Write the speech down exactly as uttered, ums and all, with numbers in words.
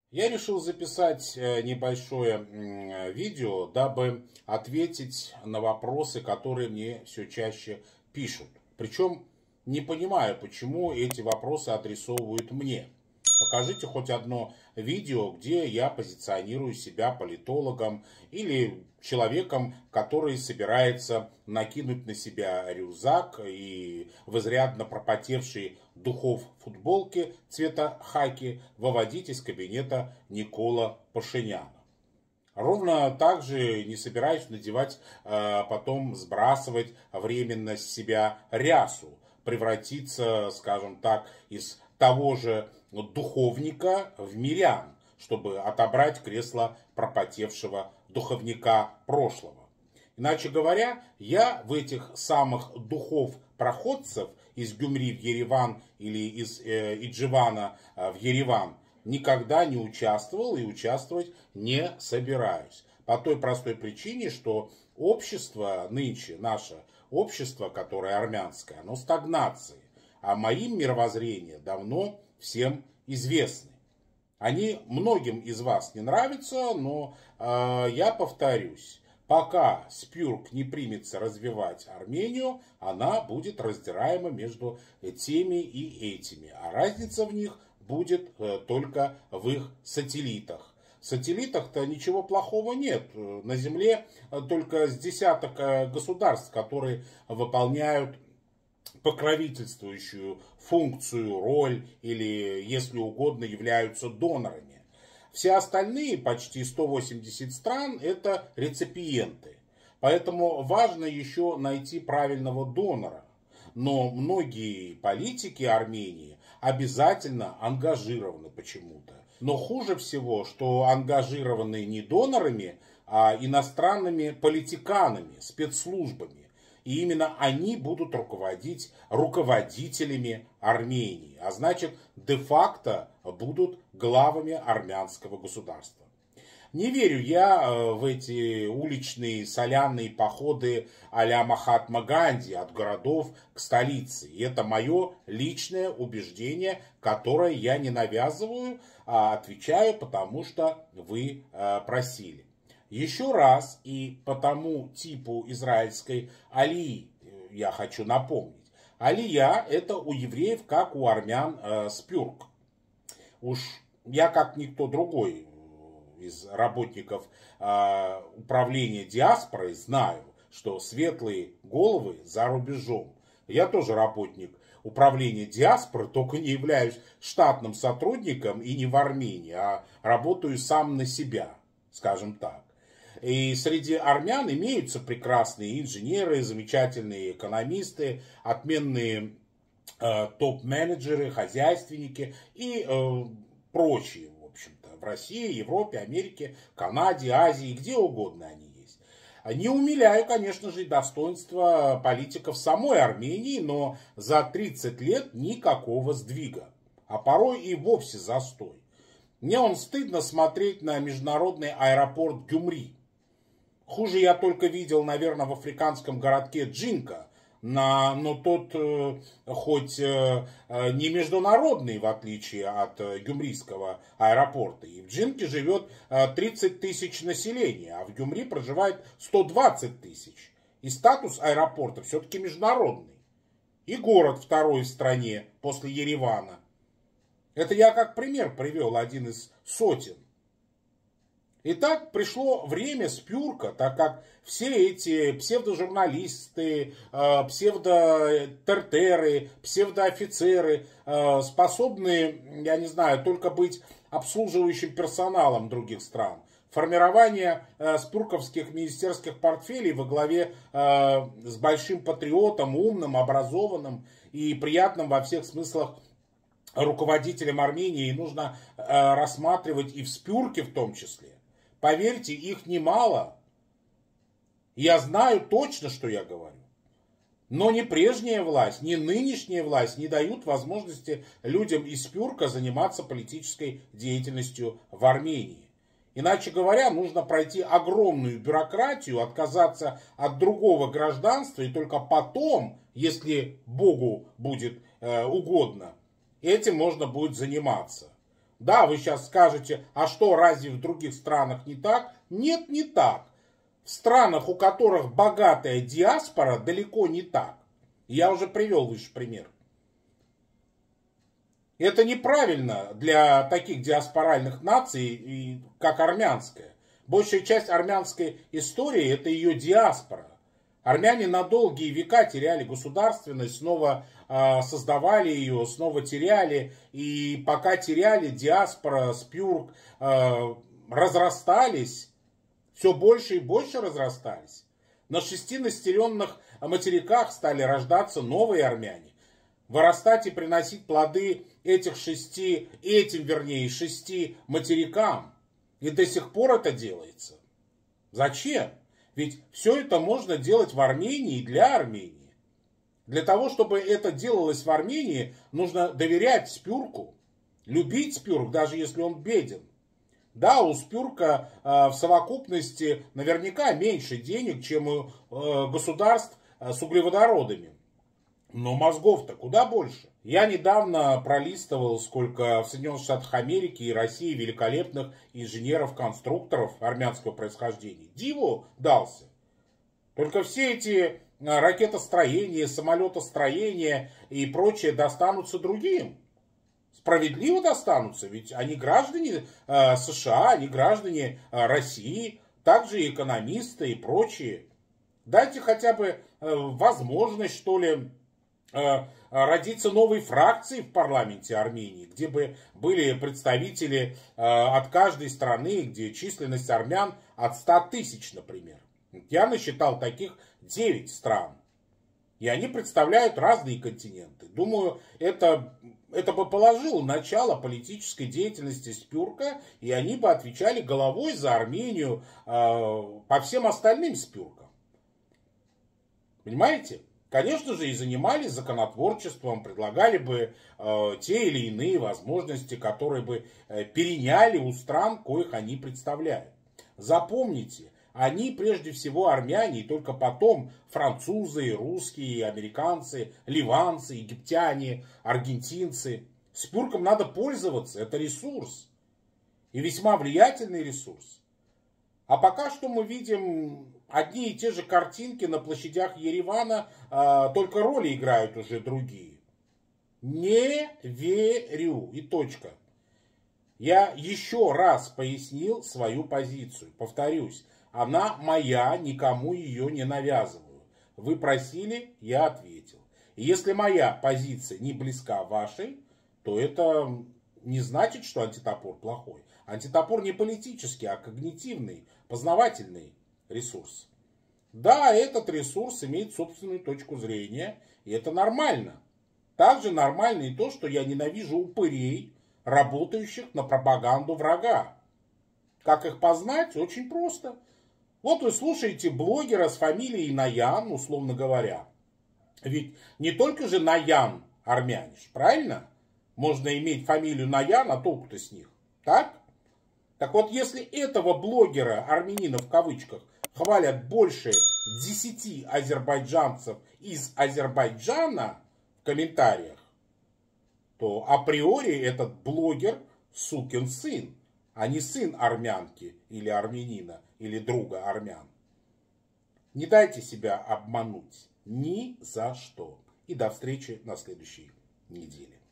Я решил записать небольшое видео, дабы ответить на вопросы, которые мне все чаще пишут. Причем не понимаю, почему эти вопросы адресовывают мне. Покажите хоть одно видео, где я позиционирую себя политологом или человеком, который собирается накинуть на себя рюкзак и в изрядно пропотевшей духов футболки цвета хаки выводить из кабинета Никола Пашиняна. Ровно так же не собираюсь надевать, а потом сбрасывать временно с себя рясу, превратиться, скажем так, из того же духовника в мирян, чтобы отобрать кресло пропотевшего духовника прошлого. Иначе говоря, я в этих самых духов-проходцев из Гюмри в Ереван или из э, Идживана в Ереван никогда не участвовал и участвовать не собираюсь. По той простой причине, что общество нынче, наше общество, которое армянское, оно в стагнации. А моим мировоззрения давно всем известны. Они многим из вас не нравятся, но э, я повторюсь. Пока Спюрк не примется развивать Армению, она будет раздираема между теми и этими. А разница в них будет только в их сателлитах. В сателлитах-то ничего плохого нет. На Земле только с десяток государств, которые выполняют покровительствующую функцию, роль или, если угодно, являются донорами. Все остальные, почти сто восемьдесят стран, это реципиенты. Поэтому важно еще найти правильного донора. Но многие политики Армении обязательно ангажированы почему-то. Но хуже всего, что ангажированы не донорами, а иностранными политиканами, спецслужбами. И именно они будут руководить руководителями Армении. А значит, де-факто будут главами армянского государства. Не верю я в эти уличные соляные походы а-ля Махатма Ганди от городов к столице. И это мое личное убеждение, которое я не навязываю, а отвечаю, потому что вы просили. Еще раз и по тому типу израильской алии я хочу напомнить. Алия – это у евреев, как у армян, э, спюрк. Уж я, как никто другой из работников э, управления диаспорой, знаю, что светлые головы за рубежом. Я тоже работник управления диаспоры, только не являюсь штатным сотрудником и не в Армении, а работаю сам на себя, скажем так. И среди армян имеются прекрасные инженеры, замечательные экономисты, отменные э, топ-менеджеры, хозяйственники и э, прочие, в общем-то, в России, Европе, Америке, Канаде, Азии, где угодно они есть. Не умиляю, конечно же, достоинства политиков самой Армении, но за тридцать лет никакого сдвига, а порой и вовсе застой. Мне он стыдно смотреть на международный аэропорт Гюмри. Хуже я только видел, наверное, в африканском городке Джинка, на, но тот э, хоть э, не международный, в отличие от э, Гюмрийского аэропорта. И в Джинке живет э, тридцать тысяч населения, а в Гюмри проживает сто двадцать тысяч. И статус аэропорта все-таки международный. И город второй в стране после Еревана. Это я как пример привел, один из сотен. Итак, пришло время Спюрка, так как все эти псевдожурналисты, псевдотертеры, псевдоофицеры способны, я не знаю, только быть обслуживающим персоналом других стран. Формирование спюрковских министерских портфелей во главе с большим патриотом, умным, образованным и приятным во всех смыслах руководителем Армении нужно рассматривать и в Спюрке в том числе. Поверьте, их немало. Я знаю точно, что я говорю. Но ни прежняя власть, ни нынешняя власть не дают возможности людям из Спюрка заниматься политической деятельностью в Армении. Иначе говоря, нужно пройти огромную бюрократию, отказаться от другого гражданства, и только потом, если Богу будет э, угодно, этим можно будет заниматься. Да, вы сейчас скажете, а что, разве в других странах не так? Нет, не так. В странах, у которых богатая диаспора, далеко не так. Я уже привел выше пример. Это неправильно для таких диаспоральных наций, как армянская. Большая часть армянской истории – это ее диаспора. Армяне на долгие века теряли государственность, снова э, создавали ее, снова теряли. И пока теряли, диаспора, спюрк э, разрастались, все больше и больше разрастались. На шести населенных материках стали рождаться новые армяне. Вырастать и приносить плоды этих шести, этим вернее, шести материкам. И до сих пор это делается. Зачем? Ведь все это можно делать в Армении и для Армении. Для того, чтобы это делалось в Армении, нужно доверять спюрку, любить спюрк, даже если он беден. Да, у спюрка э, в совокупности наверняка меньше денег, чем у э, государств э, с углеводородами. Но мозгов-то куда больше. Я недавно пролистывал, сколько в Соединенных Штатах Америки и России великолепных инженеров-конструкторов армянского происхождения. Диву дался. Только все эти ракетостроения, самолетостроения и прочее достанутся другим. Справедливо достанутся, ведь они граждане э, США, они граждане э, России, также и экономисты и прочие. Дайте хотя бы э, возможность, что ли, родиться новой фракции в парламенте Армении, где бы были представители от каждой страны, где численность армян от ста тысяч, например. Я насчитал таких девять стран. И они представляют разные континенты. Думаю, это, это бы положило начало политической деятельности спюрка, и они бы отвечали головой за Армению э, по всем остальным спюркам. Понимаете? Конечно же, и занимались законотворчеством, предлагали бы э, те или иные возможности, которые бы э, переняли у стран, коих они представляют. Запомните, они прежде всего армяне, и только потом французы, русские, американцы, ливанцы, египтяне, аргентинцы. Спюрком надо пользоваться, это ресурс. И весьма влиятельный ресурс. А пока что мы видим одни и те же картинки на площадях Еревана, а, только роли играют уже другие. Не верю. И точка. Я еще раз пояснил свою позицию. Повторюсь, она моя, никому ее не навязываю. Вы просили, я ответил. И если моя позиция не близка вашей, то это не значит, что антитопор плохой. Антитопор не политический, а когнитивный, познавательный ресурс. Да, этот ресурс имеет собственную точку зрения, и это нормально. Также нормально и то, что я ненавижу упырей, работающих на пропаганду врага. Как их познать? Очень просто. Вот вы слушаете блогера с фамилией Наян, условно говоря. Ведь не только же Наян армяниш, правильно? Можно иметь фамилию Наян, а толку-то с них. Так? Так вот, если этого блогера, армянина в кавычках, хвалят больше десяти азербайджанцев из Азербайджана в комментариях, то априори этот блогер сукин сын, а не сын армянки или армянина, или друга армян. Не дайте себя обмануть ни за что. И до встречи на следующей неделе.